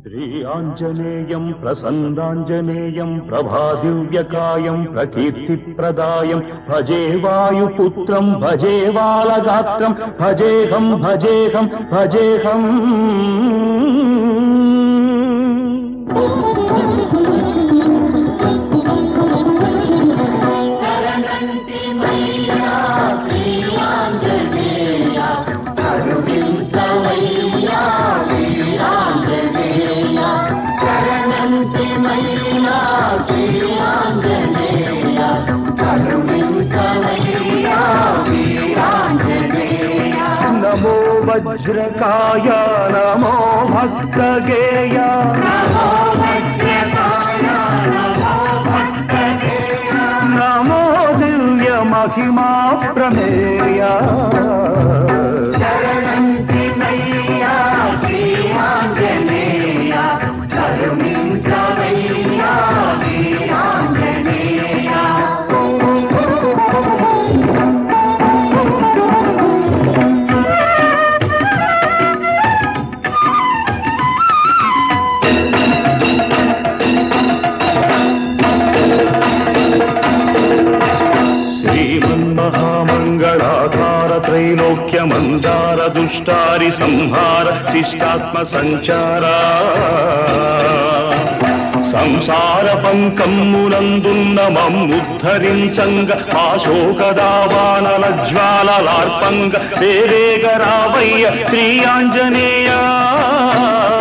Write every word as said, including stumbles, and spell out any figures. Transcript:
శ్రీ ఆంజనేయం ప్రసన్నాంజనేయం ప్రభాదివ్యకాయం ప్రకీర్తిప్రదాయం భజే వాయుపుత్రం భజే బాలగాత్రం భజేహం భజేహం భజేహం. నమో వజ్రకాయ నమో భక్తగేయ నమో దివ్య మహిమా ప్రమేయ. त्रैलोक्यमन्दार दुष्टारि संहार शिष्टात्म संचारा సంసార పంకమ్మునందున్న మమ్ముద్ధరించంగ ఆశోకదావానల జ్వాలలార్పంగ వేరేగరావయ్య శ్రీ ఆంజనేయ.